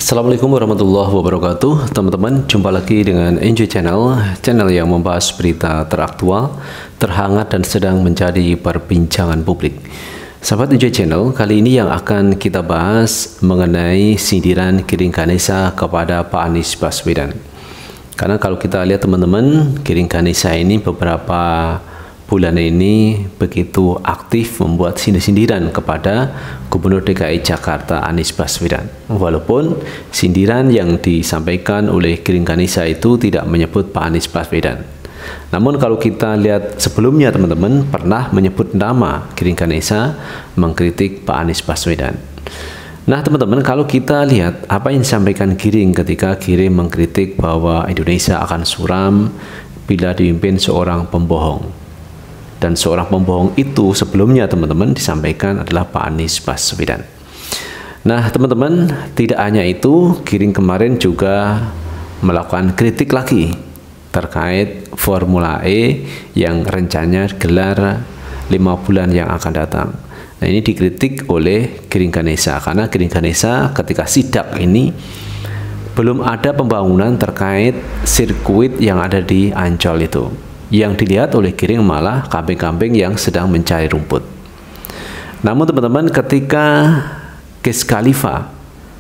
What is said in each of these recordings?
Assalamualaikum warahmatullahi wabarakatuh. Teman-teman, jumpa lagi dengan Enjoy Channel yang membahas berita teraktual, terhangat dan sedang menjadi perbincangan publik. Sahabat Enjoy Channel, kali ini yang akan kita bahas mengenai sindiran Giring Ganesa kepada Pak Anies Baswedan. Karena kalau kita lihat teman-teman, Giring Ganesa ini beberapa bulan ini begitu aktif membuat sindir-sindiran kepada Gubernur DKI Jakarta Anies Baswedan. Walaupun sindiran yang disampaikan oleh Giring Ganesa itu tidak menyebut Pak Anies Baswedan. Namun kalau kita lihat sebelumnya teman-teman pernah menyebut nama Giring Ganesa mengkritik Pak Anies Baswedan. Nah teman-teman, kalau kita lihat apa yang disampaikan Giring ketika Giring mengkritik bahwa Indonesia akan suram bila dipimpin seorang pembohong. Dan seorang pembohong itu sebelumnya teman-teman disampaikan adalah Pak Anies Baswedan. Nah teman-teman, tidak hanya itu, Giring kemarin juga melakukan kritik lagi terkait Formula E yang rencananya gelar 5 bulan yang akan datang. Nah ini dikritik oleh Giring Ganesa karena Giring Ganesa ketika sidak ini belum ada pembangunan terkait sirkuit yang ada di Ancol itu. Yang dilihat oleh Giring malah kambing-kambing yang sedang mencari rumput. Namun teman-teman, ketika Wiz Khalifa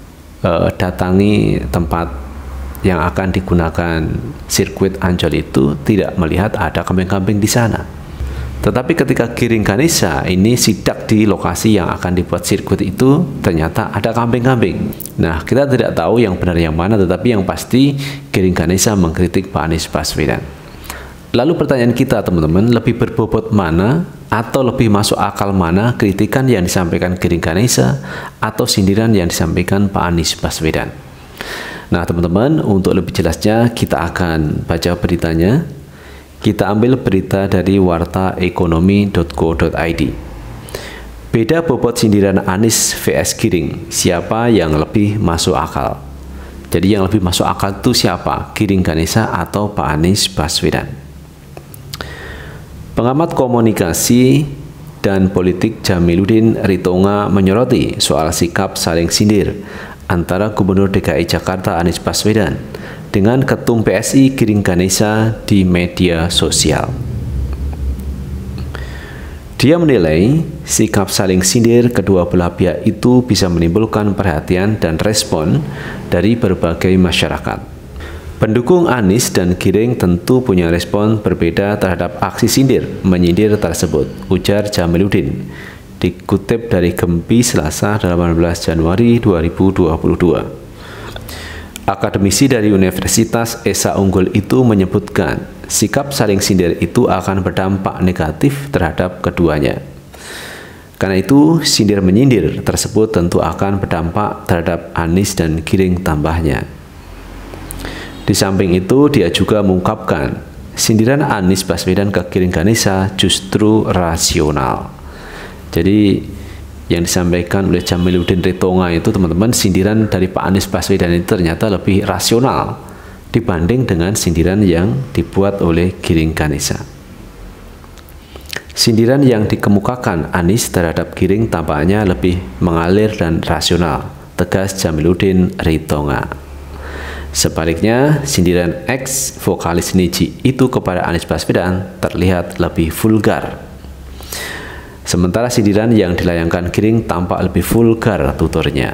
datangi tempat yang akan digunakan sirkuit Ancol itu, tidak melihat ada kambing-kambing di sana. Tetapi ketika Giring Ganesa ini sidak di lokasi yang akan dibuat sirkuit itu, ternyata ada kambing-kambing. Nah, kita tidak tahu yang benar yang mana, tetapi yang pasti Giring Ganesa mengkritik Pak Anies Baswedan. Lalu pertanyaan kita teman-teman, lebih berbobot mana atau lebih masuk akal mana kritikan yang disampaikan Giring Ganesa atau sindiran yang disampaikan Pak Anies Baswedan? Nah teman-teman, untuk lebih jelasnya kita akan baca beritanya. Kita ambil berita dari wartaekonomi.co.id. Beda bobot sindiran Anies vs Giring, siapa yang lebih masuk akal? Jadi yang lebih masuk akal itu siapa? Giring Ganesa atau Pak Anies Baswedan? Pengamat komunikasi dan politik Jamiluddin Ritonga menyoroti soal sikap saling sindir antara Gubernur DKI Jakarta Anies Baswedan dengan Ketum PSI Giring Ganesa di media sosial. Dia menilai sikap saling sindir kedua belah pihak itu bisa menimbulkan perhatian dan respon dari berbagai masyarakat. Pendukung Anies dan Giring tentu punya respon berbeda terhadap aksi menyindir tersebut, ujar Jamiluddin, dikutip dari Gempi Selasa 18 Januari 2022. Akademisi dari Universitas Esa Unggul itu menyebutkan, sikap saling sindir itu akan berdampak negatif terhadap keduanya. Karena itu, sindir-menyindir tersebut tentu akan berdampak terhadap Anies dan Giring, tambahnya. Di samping itu, dia juga mengungkapkan sindiran Anies Baswedan ke Giring Ganesa justru rasional. Jadi yang disampaikan oleh Jamiluddin Ritonga itu teman-teman, sindiran dari Pak Anies Baswedan itu ternyata lebih rasional dibanding dengan sindiran yang dibuat oleh Giring Ganesa. Sindiran yang dikemukakan Anies terhadap Giring tampaknya lebih mengalir dan rasional, tegas Jamiluddin Ritonga. Sebaliknya, sindiran ex-vokalis Nidji itu kepada Anies Baswedan terlihat lebih vulgar. Sementara sindiran yang dilayangkan Giring tampak lebih vulgar tuturnya.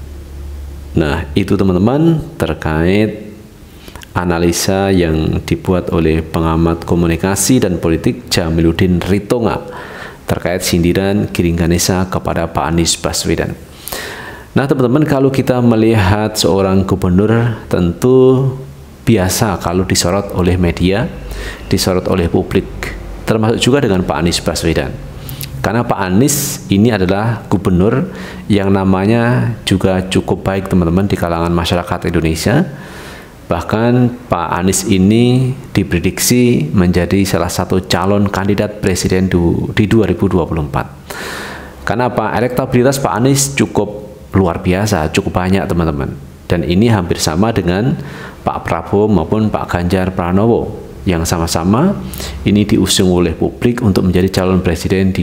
Nah, itu teman-teman terkait analisa yang dibuat oleh pengamat komunikasi dan politik Jamiluddin Ritonga terkait sindiran Giring Ganesa kepada Pak Anies Baswedan. Nah teman-teman, kalau kita melihat seorang gubernur tentu biasa kalau disorot oleh media, disorot oleh publik, termasuk juga dengan Pak Anies Baswedan. Karena Pak Anies ini adalah gubernur yang namanya juga cukup baik teman-teman di kalangan masyarakat Indonesia. Bahkan Pak Anies ini diprediksi menjadi salah satu calon kandidat presiden di 2024. Karena apa? Elektabilitas Pak Anies cukup luar biasa, cukup banyak teman-teman. Dan ini hampir sama dengan Pak Prabowo maupun Pak Ganjar Pranowo yang sama-sama ini diusung oleh publik untuk menjadi calon presiden di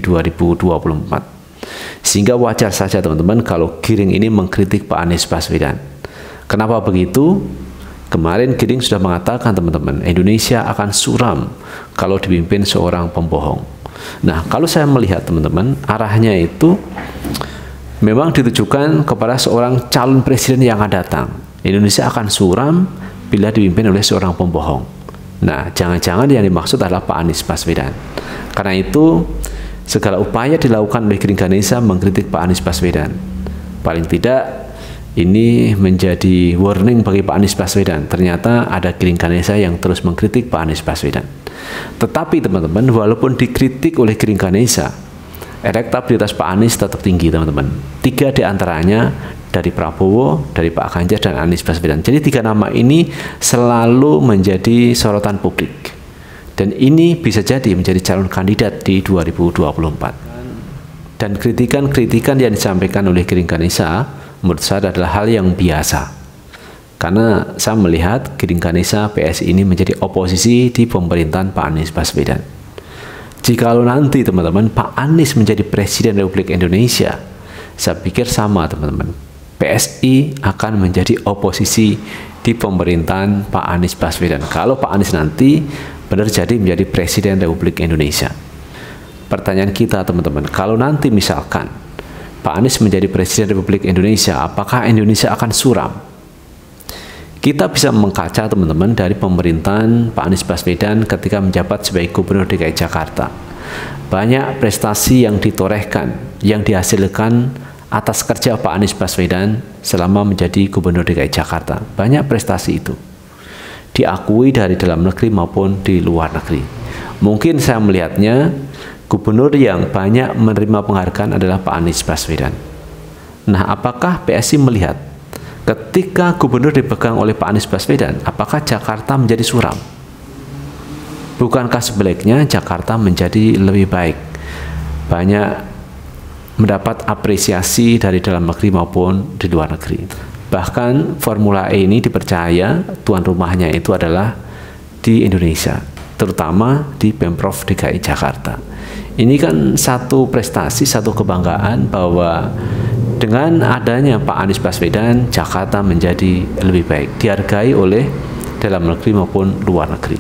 2024. Sehingga wajar saja teman-teman kalau Giring ini mengkritik Pak Anies Baswedan. Kenapa begitu? Kemarin Giring sudah mengatakan teman-teman, Indonesia akan suram kalau dipimpin seorang pembohong. Nah, kalau saya melihat teman-teman, arahnya itu memang ditujukan kepada seorang calon presiden yang akan datang. Indonesia akan suram bila dipimpin oleh seorang pembohong. Nah, jangan-jangan yang dimaksud adalah Pak Anies Baswedan. Karena itu, segala upaya dilakukan oleh Giring Ganesa mengkritik Pak Anies Baswedan. Paling tidak, ini menjadi warning bagi Pak Anies Baswedan. Ternyata ada Giring Ganesa yang terus mengkritik Pak Anies Baswedan. Tetapi teman-teman, walaupun dikritik oleh Giring Ganesa, elektabilitas Pak Anies tetap tinggi teman-teman. 3 diantaranya dari Prabowo, dari Pak Ganjar, dan Anies Baswedan. Jadi 3 nama ini selalu menjadi sorotan publik. Dan ini bisa jadi menjadi calon kandidat di 2024. Dan kritikan-kritikan yang disampaikan oleh Giring Ganesa menurut saya adalah hal yang biasa. Karena saya melihat Giring Ganesa PSI ini menjadi oposisi di pemerintahan Pak Anies Baswedan. Jikalau nanti teman-teman Pak Anies menjadi Presiden Republik Indonesia, saya pikir sama teman-teman. PSI akan menjadi oposisi di pemerintahan Pak Anies Baswedan. Kalau Pak Anies nanti benar jadi menjadi Presiden Republik Indonesia. Pertanyaan kita teman-teman, kalau nanti misalkan Pak Anies menjadi Presiden Republik Indonesia, apakah Indonesia akan suram? Kita bisa mengkaca teman-teman dari pemerintahan Pak Anies Baswedan ketika menjabat sebagai Gubernur DKI Jakarta. Banyak prestasi yang ditorehkan, yang dihasilkan atas kerja Pak Anies Baswedan selama menjadi Gubernur DKI Jakarta. Banyak prestasi itu diakui dari dalam negeri maupun di luar negeri. Mungkin saya melihatnya gubernur yang banyak menerima penghargaan adalah Pak Anies Baswedan. Nah, apakah PSI melihat ketika gubernur dipegang oleh Pak Anies Baswedan, apakah Jakarta menjadi suram? Bukankah sebaliknya Jakarta menjadi lebih baik? Banyak mendapat apresiasi dari dalam negeri maupun di luar negeri. Bahkan Formula E ini dipercaya tuan rumahnya itu adalah di Indonesia, terutama di Pemprov DKI Jakarta. Ini kan satu prestasi, satu kebanggaan bahwa dengan adanya Pak Anies Baswedan, Jakarta menjadi lebih baik, dihargai oleh dalam negeri maupun luar negeri.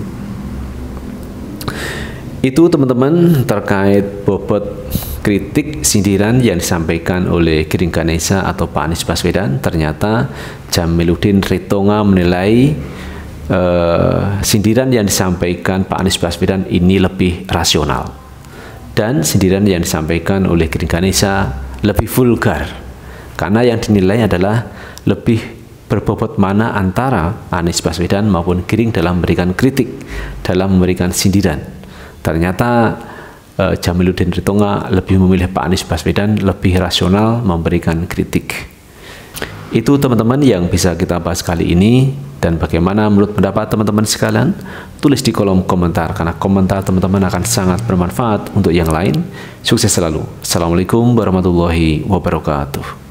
Itu teman-teman terkait bobot kritik sindiran yang disampaikan oleh Giring Ganesa atau Pak Anies Baswedan. Ternyata Jamiluddin Ritonga menilai sindiran yang disampaikan Pak Anies Baswedan ini lebih rasional. Dan sindiran yang disampaikan oleh Giring Ganesa lebih vulgar, karena yang dinilai adalah lebih berbobot mana antara Anies Baswedan maupun Giring dalam memberikan kritik, dalam memberikan sindiran. Ternyata Jamiluddin Ritonga lebih memilih Pak Anies Baswedan, lebih rasional memberikan kritik. Itu teman-teman yang bisa kita bahas kali ini. Dan bagaimana menurut pendapat teman-teman sekalian? Tulis di kolom komentar, karena komentar teman-teman akan sangat bermanfaat untuk yang lain. Sukses selalu. Assalamualaikum warahmatullahi wabarakatuh.